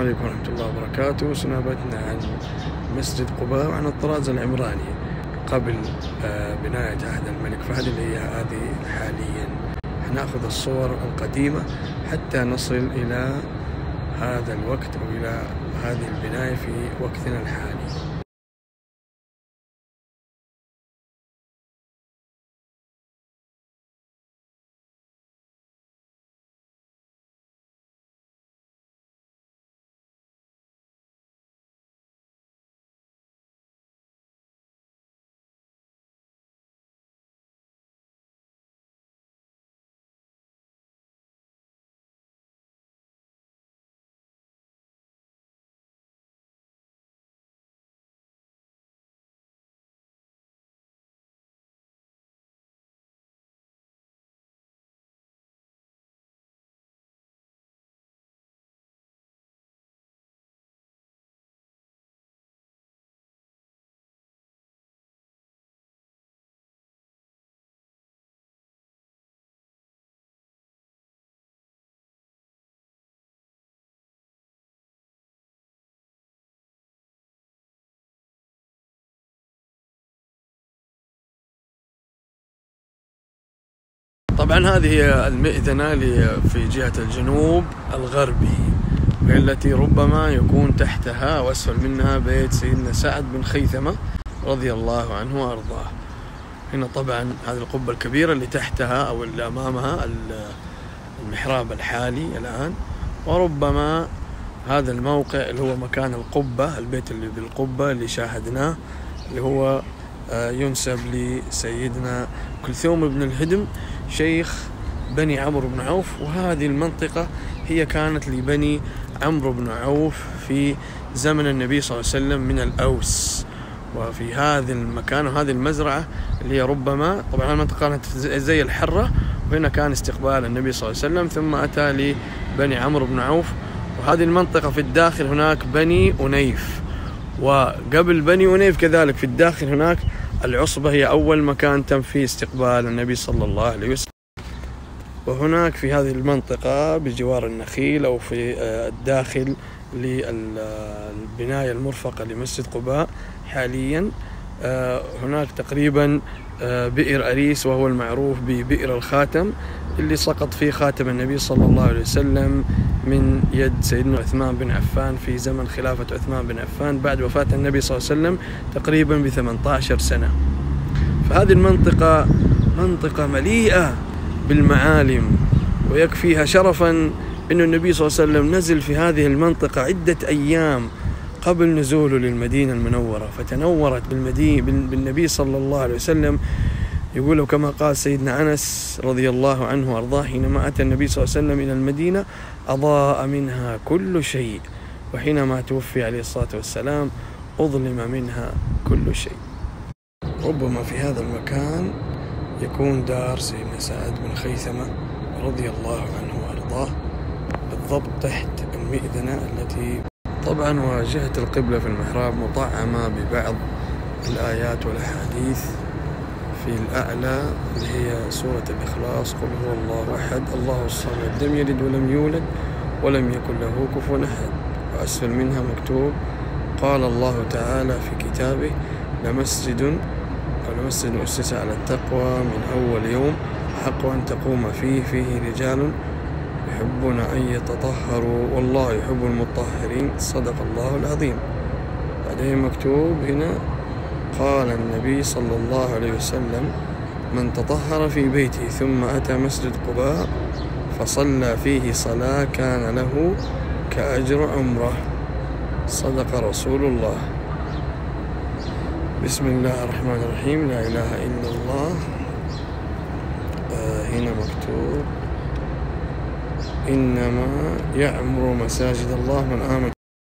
عليكم ورحمة الله وبركاته. سنابتنا عن مسجد قباء وعن الطراز العمراني قبل بناية عهد الملك فهد اللي هي هذه حاليا. نأخذ الصور القديمة حتى نصل إلى هذا الوقت أو إلى هذه البناية في وقتنا الحالي. طبعا هذه هي المئذنة اللي في جهة الجنوب الغربي، التي ربما يكون تحتها وأسفل منها بيت سيدنا سعد بن خيثمة رضي الله عنه وأرضاه. هنا طبعا هذه القبة الكبيرة اللي تحتها أو اللي أمامها المحراب الحالي الآن، وربما هذا الموقع اللي هو مكان القبة، البيت اللي بالقبة اللي شاهدناه اللي هو ينسب لسيدنا كلثوم بن الهدم شيخ بني عمرو بن عوف. وهذه المنطقة هي كانت لبني عمرو بن عوف في زمن النبي صلى الله عليه وسلم من الأوس. وفي هذا المكان وهذه المزرعة اللي هي ربما طبعا المنطقة كانت زي الحرة، وهنا كان استقبال النبي صلى الله عليه وسلم، ثم أتى لبني عمرو بن عوف. وهذه المنطقة في الداخل هناك بني أنيف، وقبل بني أنيف كذلك في الداخل هناك العصبة، هي أول مكان تم فيه استقبال النبي صلى الله عليه وسلم. وهناك في هذه المنطقة بجوار النخيل أو في الداخل للبناية المرفقة لمسجد قباء حاليا هناك تقريبا بئر أريس، وهو المعروف ببئر الخاتم اللي سقط فيه خاتم النبي صلى الله عليه وسلم من يد سيدنا عثمان بن عفان في زمن خلافة عثمان بن عفان بعد وفاة النبي صلى الله عليه وسلم تقريبا ب18 سنة. فهذه المنطقة منطقة مليئة بالمعالم، ويكفيها شرفا أن النبي صلى الله عليه وسلم نزل في هذه المنطقة عدة أيام قبل نزوله للمدينة المنورة، فتنورت بالنبي صلى الله عليه وسلم. يقول كما قال سيدنا أنس رضي الله عنه وأرضاه حينما أتى النبي صلى الله عليه وسلم إلى المدينة أضاء منها كل شيء، وحينما توفي عليه الصلاة والسلام أظلم منها كل شيء. ربما في هذا المكان يكون دار سيدنا سعد بن خيثمة رضي الله عنه وأرضاه، بالضبط تحت المئذنة التي طبعا واجهة القبلة في المحراب مطعمة ببعض الآيات والأحاديث. في الأعلى اللي هي سورة الإخلاص قل هو الله أحد الله الصمد لم يلد ولم يولد ولم يكن له كفوا أحد. وأسفل منها مكتوب قال الله تعالى في كتابه لمسجد أسس على التقوى من أول يوم حق أن تقوم فيه رجال يحبون أن يتطهروا والله يحب المطهرين صدق الله العظيم. بعدين مكتوب هنا قال النبي صلى الله عليه وسلم من تطهر في بيته ثم أتى مسجد قباء فصلى فيه صلاة كان له كأجر عمره صدق رسول الله. بسم الله الرحمن الرحيم لا إله إلا الله. هنا مكتوب إنما يعمر مساجد الله من آمن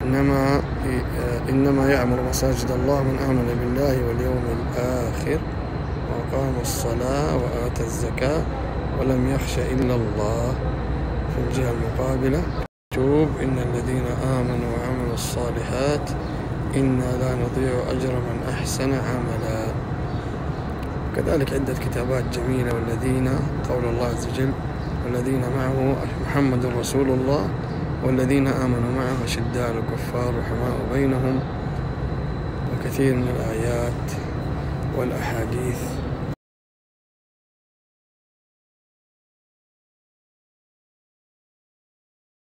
إنما يعمر مساجد الله من آمن بالله واليوم الآخر وأقام الصلاة وآتى الزكاة ولم يخش إلا الله. في الجهة المقابلة مكتوب إن الذين آمنوا وعملوا الصالحات إنا لا نضيع أجر من أحسن عملا. كذلك عدة كتابات جميلة والذين قول الله عز وجل والذين معه محمد رسول الله والذين آمنوا معه أشداء على الكفار رحماء بينهم، وكثير من الآيات والأحاديث